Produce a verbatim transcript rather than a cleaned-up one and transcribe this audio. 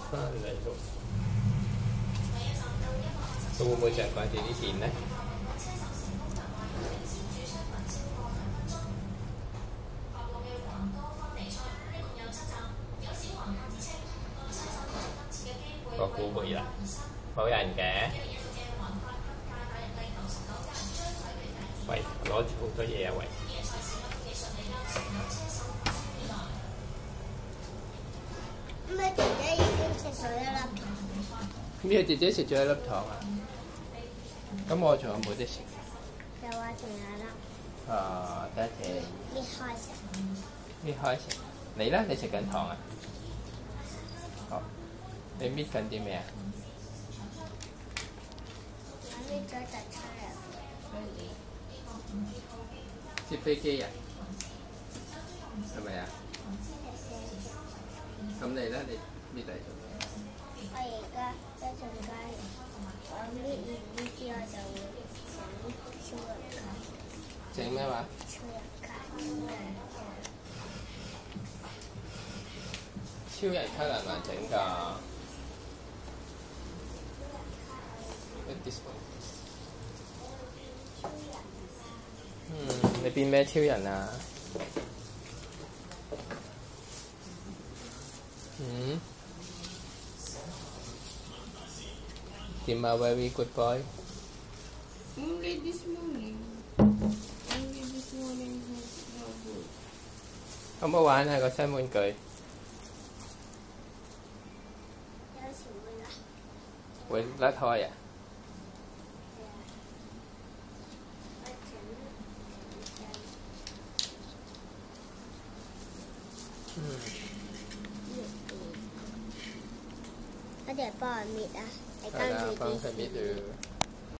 翻嚟咯。佢會唔會成掛住啲錢咧？我估會啦，冇人嘅。喂，攞住好多嘢啊！喂。 咩姐姐已經食咗一粒糖？ 咩姐姐食咗一粒糖啊？咁我仲有冇得食？ 有啊，仲有一粒。 啊，多謝。 搣開食。 搣開食。你咧？你食緊糖啊？好。你搣緊啲咩啊？ 我搣咗隻出嚟。 接飛機啊？係咪啊？咁你咧？你搣嚟做咩？ 我而家一陣間，我搣完呢啲我就會整超人卡。 整咩話？ 超人卡，超人卡。 超人卡難唔難整㗎？嗯，你變咩超人啊？嗯？點啊 ？Very good boy。 Only this morning. Only this morning was no good. 好唔好玩啊？個新玩具？ 有時會啦。 會甩開啊？嗯。 我哋幫佢搣啊，你跟係啦， 住幫佢啲。 搣住。